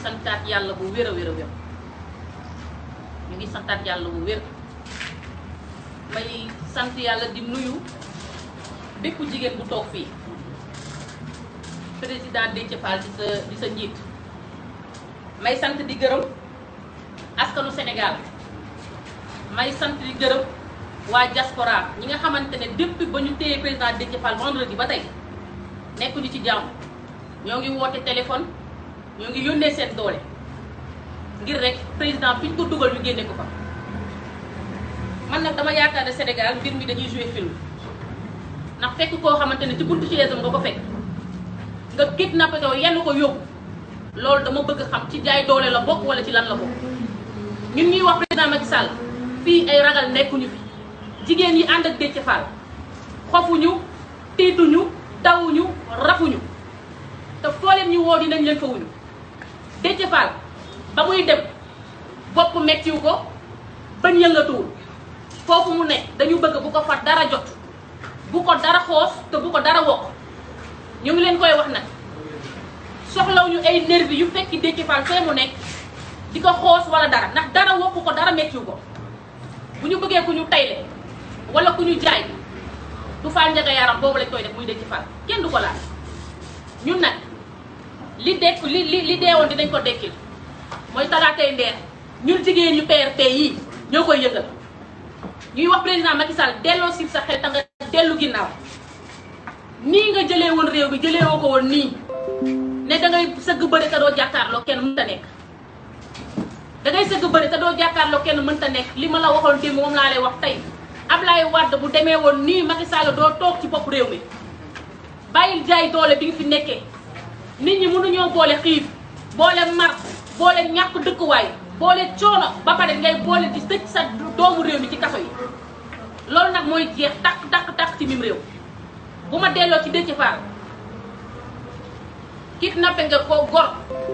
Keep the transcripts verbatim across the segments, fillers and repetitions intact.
santaat yàlla bu wér a wér a wér ñu ngi santaat yàlla bu wér may sant yàlla di nuyu bépp jigéen bu toog fii président Déthié Fall di sa di sa njiit may sant di gërëm askanu Sénégal may sant di gërëm waa diaspora ñi nga xamante ne depuis ba ñu téye président Déthié Fall vendredi ba tey nekkuñu ci jàmm ñoo ngi woote téléphone ñoo ngi yónnee seen doole ngir rek président fi ñu ko dugal ñu génne ko fa. man nag dama yaakaar ne Sénégal mbir mi dañuy jouer film ndax fekk koo xamante ne ci buntu chaise am nga ko fekk nga kidnappé ko yenn ko yóbbu loolu dama bëgg xam ci jaay doole la bokk wala ci lan la bokk. ñun ñuy wax président Macky Sall fii ay ragal nekkuñu fi jigéen yi ànd ak Déthié Fall xofuñu tiituñu dawuñu rafuñu te foo leen ñu woo dinañ leen fa wuñu. Déthié Fall ba muy dem bopp mettiwu ko bañ yëngatuwul foofu mu nekk dañu bëgg bu ko fa dara jot bu ko dara xoos te bu ko dara wokk ñu ngi leen koy wax nag soxlawuñu ay nervi yu fekki Déthié Fall fee mu nekk di ko xoos wala dara ndax dara wokku ko dara mettiwu ko bu ñu bëggee ku ñu tayle wala ku ñu jaay du Fall Ndiaga yaram boobu lañ koy def muy Déthié Fall kenn du ko laal. ñun nag li dekk li li li deewoon dinañ ko dekkil mooy talaatay ndeer ñun jigéen ñu P R P yii ñoo koy yëngal ñuy wax président Macky Sall delloo si sa xel ta nga dellu ginnaaw nii nga jëlee woon réew bi jëlee woo ko woon nii ne dangay sëgg bëri te doo jàkkaarloo kenn mënta nekk dangay sëgg bëri te doo jàkkaarloo kenn mënta nekk li ma la waxoon démb moom laa lay wax tey Ablaye Wade bu demee woon nii Macky Sall doo toog ci bopp réew mi bàyyil jaay doole bi nga fi nekkee nit ñi mënuñoo boole xiif boole mar boole ñàkk dëkkuwaay boole coono ba pare ngay boole di tëj sa doomu réew mi ci kaso yi loolu nag mooy jeex takk takk takk ci mim réew. bu ma delloo ci Déthié Fall kidnappé nga ko gor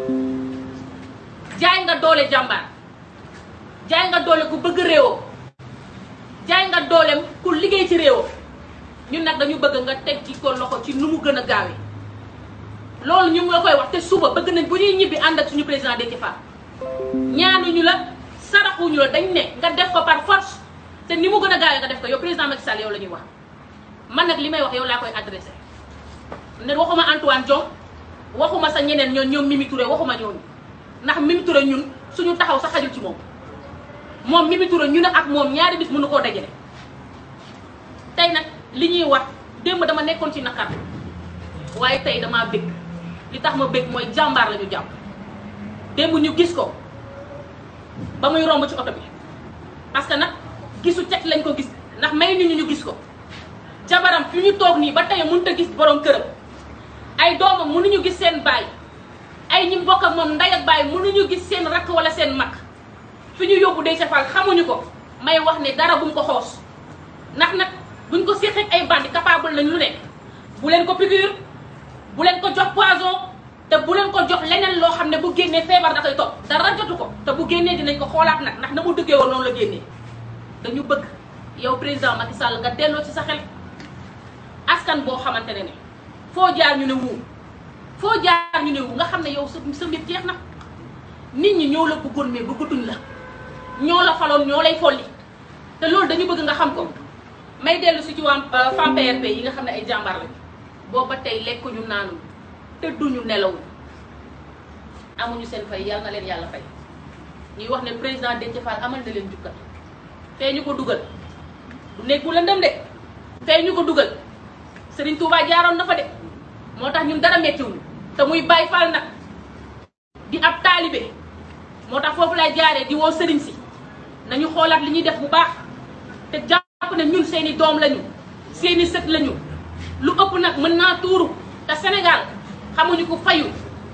jaay nga doole jàmbaar jaay nga doole ku bëgg réewoo jaay nga dooleem ku liggéey ci réewoo ñun nag dañu bëgg nga teg ci ko loxo ci nu mu gën a gaawee loolu ñu ngi la koy wax te suba bëgg nañ bu ñuy ñibbi ànd ak suñu président Déthié Fall ñaanuñu la saraxuñu la dañ ne nga def ko par force te ni mu gën a gaawee nga def ko yow président Macky Sall yow la ñuy wax man nag li may wax yow laa koy adressé ne waxuma Antoine Diome waxuma sa ñeneen ñoom ñoom Mimi Touré waxuma ñooñu ndax Mimi Touré ñun suñu taxaw sa xajul ci moom moom Mimi Touré ñu ne ak moom ñaari bis mënu koo dajale tey nag li ñuy wax démb dama nekkoon ci naqar waaye tey damaa bëgg li tax ma bëgg mooy jàmbaar la ñu jàpp démb ñu gis ko ba muy romb ci oto bi parce que nag gisu cet lañ ko gis ndax may ñu ñu gis ko jabaram fi ñu toog nii ba tey mënut a gis borom këram ay doomam mënuñu gis seen baay ay ñi mbokk ak moom nday ak baay mënuñu gis seen rakk wala seen mag fi ñu yóbbu Déthié Fall xamuñu ko may wax ne dara buñ ko xoos ndax nag buñ ko séqee ay bandi capable lañ lu nekk bu leen ko piqûre bu leen ko jox poison te bu leen ko jox leneen loo xam ne bu génnee feebar da koy topp dara jotu ko te bu génnee dinañ ko xoolaat nag ndax na mu dëggee woon noonu la génnee dañu bëgg yow président Macky Sall nga delloo ci sa xel askan boo xamante ne ne foo jaar ñu ne wuu foo jaar ñu ne wuu nga xam ne yow sa sa mbir jeex na nit ñi ñoo la bëggoon mais bëggatuñ la ñoo la faloon ñoo lay folli te loolu dañu bëgg nga xam ko may dellu si ci waa femmes P R P yi nga xam ne ay jàmbaar lañu booba tey lekkuñu naanu tëdduñu nelaw amuñu seen fay yàlla na leen yàlla fay ñuy wax ne président Déthié Fall amal na leen jukkal fee ñu ko dugal du nekk bu lëndëm de fee ñu ko dugal Serigne Touba jaaroon na fa de moo tax ñun dara mettiwuñu te muy Baye Fall nag di ab taalibe moo tax foofu lay jaaree di woo Serigne si nañu xoolaat li ñuy def bu baax te jàpp ne ñun seeni doom lañu seeni sët lañu lu ëpp nag mën naa tuuru te Sénégal xamuñu ko fayu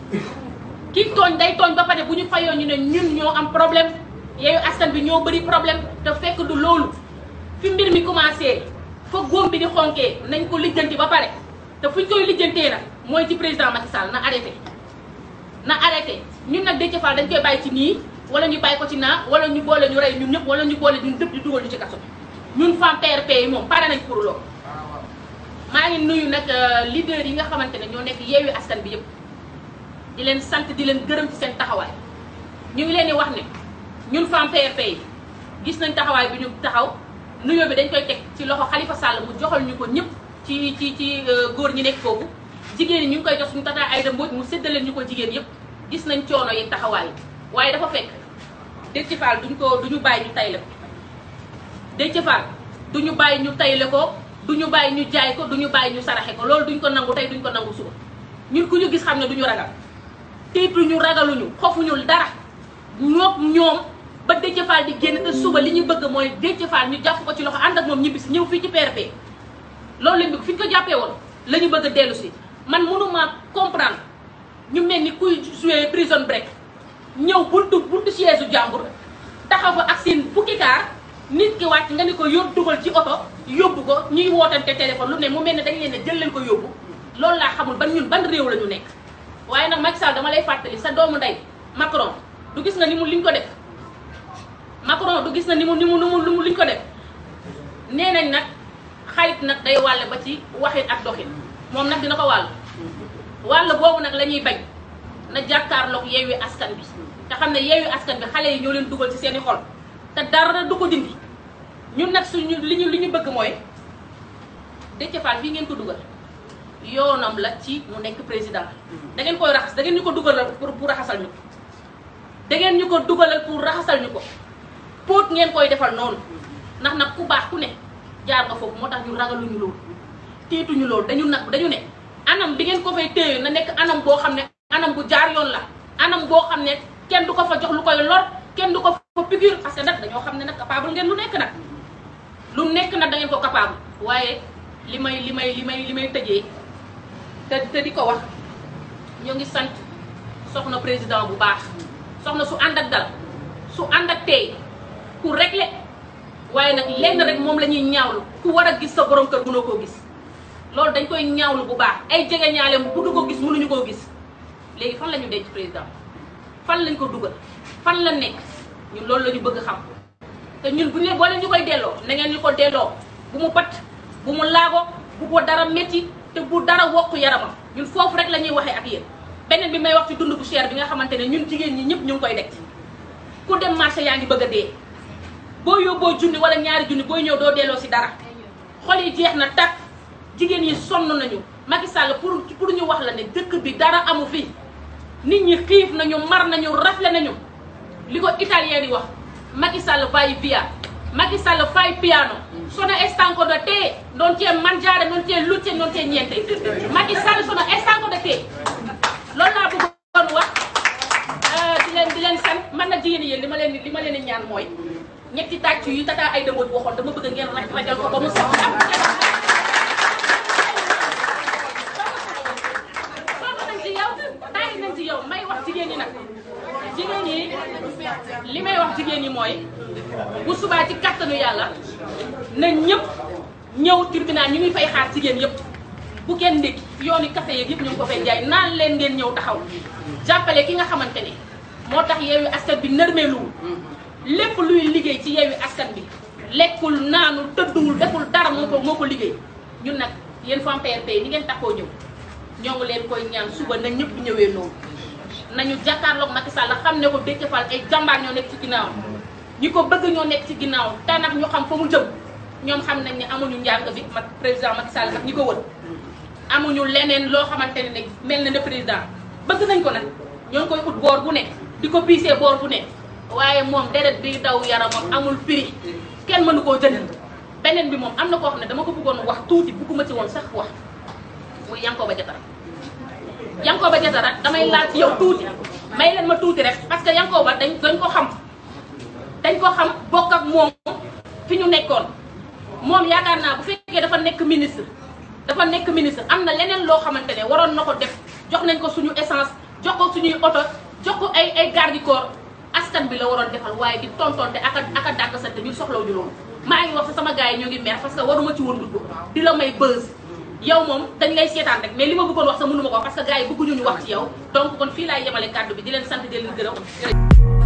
kii tooñ day tooñ ba pare bu ñu fayoo ñu ne ñun ñoo am problème yeeyu askan bi ñoo bëri problème te fekk du loolu fi mbir mi commencé fa góom bi di xonkee nañ ko lijjanti ba pare te fuñ koy lijjantee nag mooy ci président Macky Sall na arrêté na arrêté ñun nag Déthié Fall dañ koy bàyyi ci nii wala ñu bàyyi ko ci naa wala ñu boole ñu rey ñun ñëpp wala ñu boole ñun dëpp di dugal ñu ci kaso ñun femmes P R P yi moom pare nañ pour loolu. maa ngi nuyu nag leader yi nga xamante ne ñoo nekk yeewi askan bi yëpp di leen sant di leen gërëm ci seen taxawaay ñu ngi leen di wax ne ñun femme P R P yi gis nañ taxawaay bi ñu taxaw nuyoo bi dañ koy teg ci loxo Khalifa Sall mu joxal ñu ko ñëpp ci ci ci góor ñi nekk foofu jigéen ñi ñu ngi koy jox suñu tata Aïda Mbodj mu séddaleen ñu ko jigéen yëpp gis nañ coono yi taxawaay waaye dafa fekk Déthié Fall duñ ko duñu bàyyi ñu tayle ko Déthié Fall duñu bàyyi ñu tayle ko duñu bàyyi ñu jaay ko duñu bàyyi ñu saraxe ko loolu duñ ko nangu tey duñ ko nangu suba ñun ku ñu gis xam ne duñu ragal tiituñu ragaluñu xofuñu dara ñoom ñoom ba Déthié Fall di génn te suba li ñu bëgg mooy Déthié Fall ñu jàpp ko ci loxo ànd ak moom ñibbisi ñëw fii ci P R P loolu lañ bëgg fi ñu ko jàppee woon la ñu bëgg a dellu si man mënuma comprendre ñu mel ni kuy jouer prison break ñëw buntu buntu siège u jàmbur taxaw fa ak seen fukki kaar nit ki wàcc nga ni ko yóbbu dugal ci oto yóbbu ko ñuy wootante téléphone lu ne mu mel ne dañ leen ne jël leen ko yóbbu loolu laa xamul ban ñun ban réew la ñu nekk waaye nag Macky Sall dama lay fàttali sa doomu ndey Macron du gis nga ni mu liñ ko def Macron du gis na ni mu ni mu ni mu liñ ko def nee nañ nag xarit nag day wàlle ba ci waxin ak doxin moom nag dina ko wàll wàll boobu nag la ñuy bañ na jàkkaarloog Yewwi Askan Wi te xam ne Yewwi Askan Wi xale yi ñoo leen dugal ci seeni xol te dara du ko dindi ñun nag suñu li ñu li ñu bëgg mooy Déthié Fall fii ngeen ko dugal yoonam la ci mu nekk président da ngeen koy raxas da ngeen ñu ko dugalal pour pour raxasal ñu ko da ngeen ñu ko dugalal pour raxasal ñu ko póot ngeen koy defal noonu ndax nag ku baax ku ne jaar nga foofu moo tax ñu ragaluñu loolu tiituñu loolu dañu nag dañu ne anam bi ngeen ko fay téye na nekk anam boo xam ne anam bu jaar yoon la anam boo xam ne kenn du ko fa jox lu koy lor kenn du ko fa piqûre parce que nag dañoo xam ne nag capable ngeen lu nekk nag lu nekk nag da ngeen ko capable waaye li may li may li may li may tëjee te te di ko wax ñoo ngi sant soxna président bu baax soxna su ànd ak dal su ànd ak tey ku réglé waaye nag lenn rek moom la ñuy ñaawlu ku war a gis sa borom kër mënoo koo gis loolu dañ koy ñaawlu bu baax ay jege ñaaleem bëgg ko gis mënuñu koo gis léegi fan la ñu denc président fan lañ ko dugal fan la nekk ñun loolu la ñu bëgg xam te ñun bu ñu boo leen ñu koy delloo na ngeen ñu ko delloo bu mu pat bu mu laago bu ko dara métti te bu dara wokk yaramam ñun foofu rek la ñuy waxee ak yéen beneen bi may wax ci dund bu cher bi nga xamante ne ñun jigéen ñi ñëpp ñu ngi koy dekk ku dem marché yaa ngi bëgg a dee boo yóbboo junni wala ñaari junni booy ñëw doo delloo si dara xol yi jeex na tàkk jigéen yi sonn nañu Macky Sall pour pour ñu wax la ne dëkk bi dara amu fi nit ñi xiif nañu mar nañu rafle nañu li ko italien yi wax Macky Sall vai via Macky Sall fai piano sono stanco da te non c'è mangiare non c'è luce non c'è niente Macky Sall sono stanco da te loolu laa bëggoon wax di leen di leen sant man nag jigéen yéen li ma leen li ma leen di ñaan mooy ñetti tàcc yu tata Aïda Mbodj waxoon dama bëgg ngeen raj rajal ko ba mu sax am soxla nañ ci yow tàyyi nañ ci yow may wax jigéen ñi nag jigéen ñi li may wax jigéen ñi mooy bu subaa ci kattanu yàlla na ñëpp ñëw tribunal ñu ngi fay xaar jigéen yëpp bu kenn ndékki yooni café yeeg yëpp ñu ngi ko fay jaay naan leen ngeen ñëw taxaw jàppale ki nga xamante ne moo tax Yewwi Askan bi nërmeeluwul lépp luy liggéey ci Yewwi Askan bi lekkul naanul tëdduwul deful dara moo ko moo ko liggéey ñun nag yéen femme P R P ni ngeen taxoo ñëw ñoo ngi leen koy ñaan suba na ñëpp ñëwee noonu nañu jàkkaarloog Macky Sall xam ne ko Déthié Fall ay jàmbaar ñoo nekk ci ginnaaw ñi ko bëgg ñoo nekk ci ginnaaw te nag ñu xam fa mu jëm ñoom xam nañ ne amuñu njàng bi mag président Macky Sall nag ñi ko wër amuñu leneen loo xamante ne mel na ne président bëgg nañ ko nag ñoo ngi koy ut boor bu ne di ko piisee boor bu ne waaye moom deret bi daw yaramam amul prix kenn mënu koo jënd beneen bi moom am na koo xam ne dama ko bëggoon wax tuuti bëgguma ci woon sax wax muy Yankhoba Diattara Yankhoba Diattara damay laal ci yow tuuti may leen ma tuuti rek parce que Yankhoba dañ dañ ko xam dañ ko xam bokk ak moom fi ñu nekkoon moom yaakaar naa bu fekkee dafa nekk ministre dafa nekk ministre am na leneen loo xamante ne waroon na ko def jox nañ ko suñu essence jox ko suñuy oto jox ko ay ay garde corps askan bi la waroon defal waaye di tontonte ak a ak a dàgg sante ñu soxlawuñu loolu maa ngi wax sa sama gars yi ñoo ngi mer parce que waruma ci woon dugg di la may buzz yow moom dañ lay seetaan rek mais li ma bëggoon wax sax mënuma ko parce que gars yi bëgguñu ñu wax ci yow donc kon fii laay yemale kàddu bi di leen sant di leen gërëm